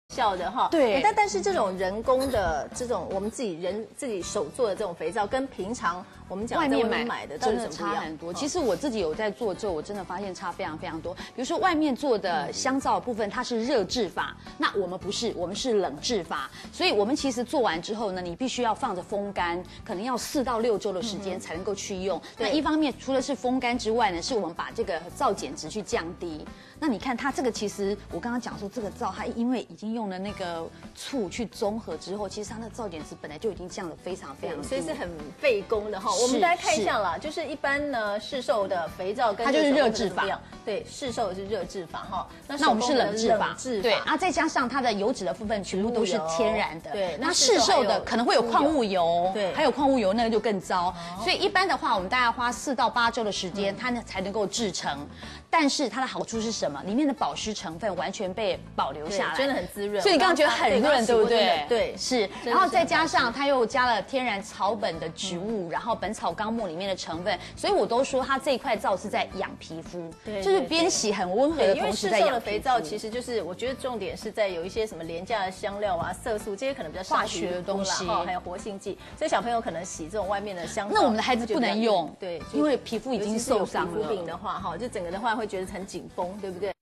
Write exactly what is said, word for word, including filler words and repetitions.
效的哈， 对， 但但是这种人工的这种我们自己人自己手做的这种肥皂，跟平常我们讲外面买买的真的差很多。其实我自己有在做之后，我真的发现差非常非常多。比如说外面做的香皂的部分，它是热制法，那我们不是，我们是冷制法。所以我们其实做完之后呢，你必须要放着风干，可能要四到六周的时间才能够去用。那一方面除了是风干之外呢，是我们把这个皂碱值去降低。那你看它这个其实我刚刚讲说这个皂，它因为已经用了那个醋去中和之后，其实它的皂碱值本来就已经降得非常非常低， 所以是很费工的哈。我们大家看一下啦，就是一般呢市售的肥皂跟它就是热制法， 对，市售的是热制法哈。 那那我们是冷制法，对，然后再加上它的油脂的部分全部都是天然的， 对， 那市售的可能会有矿物油， 对， 还有矿物油那个就更糟。所以一般的话，我们大概花四到八周的时间，它呢才能够制成。但是它的好处是什么？里面的保湿成分完全被保留下来， 真的很滋润。 所以你刚刚觉得很润，对不对？ 对， 是。然后再加上它又加了天然草本的植物，然后《本草纲目》里面的成分，所以我都说它这一块皂是在养皮肤，就是边洗很温和的同时在养皮肤。因为市售的肥皂其实就是我觉得重点是在有一些什么廉价的香料啊、色素这些可能比较化学的东西， 还有活性剂，所以小朋友可能洗这种外面的香皂， 那我们的孩子不能用， 对， 因为皮肤已经受伤了。 皮肤病的话，哈，就整个的话会觉得很紧绷，对不对？